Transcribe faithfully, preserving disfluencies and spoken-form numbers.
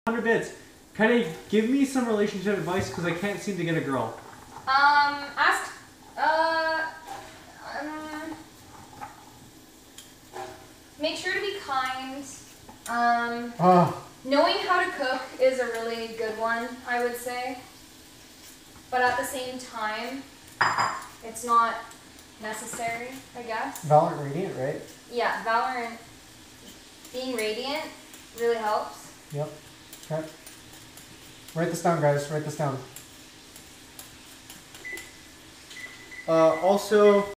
one hundred bits. Kind of give me some relationship advice because I can't seem to get a girl. Um, ask, uh, um, make sure to be kind. Um, Oh. Knowing how to cook is a really good one, I would say. But at the same time, it's not necessary, I guess. Valorant Radiant, right? Yeah, Valorant, being Radiant really helps. Yep. Okay. Write this down, guys. Write this down. Uh, also...